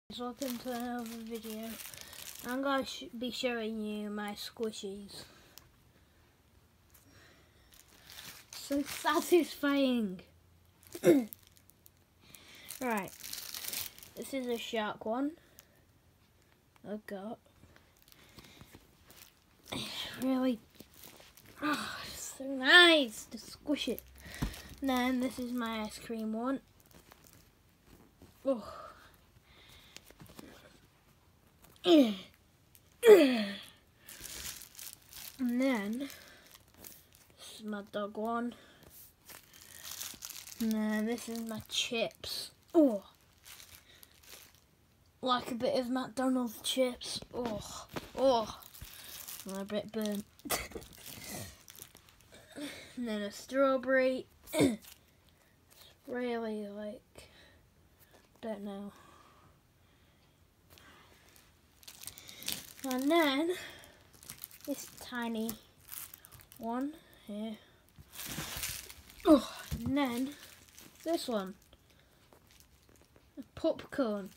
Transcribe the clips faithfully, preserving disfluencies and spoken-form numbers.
Welcome to another video. I'm going to sh be showing you my squishies. So satisfying. Right, this is a shark one I've got. It's really oh, it's so nice to squish it. And then this is my ice cream one. Oh. And then this is my dog one. And then this is my chips. Oh, like a bit of McDonald's chips. Oh, oh, I'm a bit burnt. And then a strawberry. It's really like, don't know. And then this tiny one here. Oh, and then this one, a popcorn.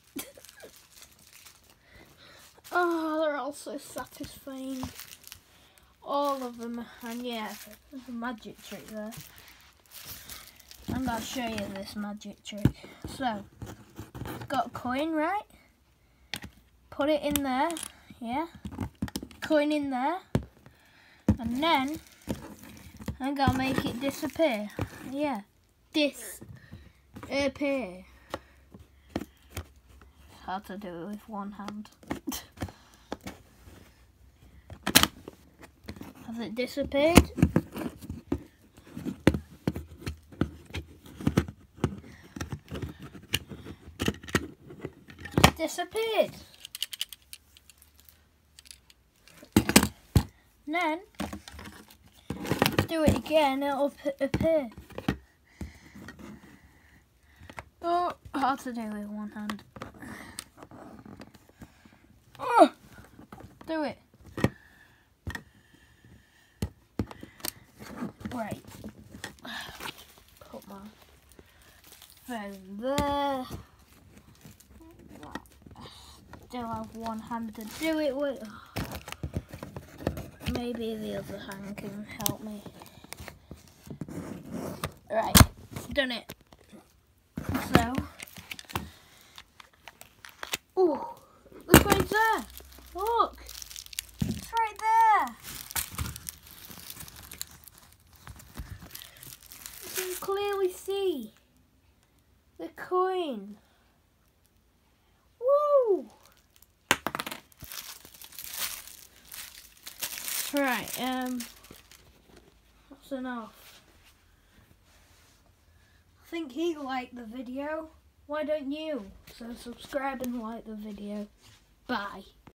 Oh, they're all so satisfying. All of them, and yeah, there's a magic trick there. I'm going to show you this magic trick. So, got a coin, right? Put it in there. Yeah, coin in there, and then I'm gonna make it disappear. Yeah, disappear. Hard to do it with one hand. Has it disappeared? It's disappeared. Then do it again, it'll appear. Oh, hard to do with one hand. Oh, do it. Right. Put my phone there. Still have one hand to do it with. Maybe the other hand can help me. Right, done it. So, ooh, the coin's there. Look, it's right there. You can clearly see the coin. Woo! Right, um, that's enough. I think he liked the video. Why don't you? So subscribe and like the video. Bye.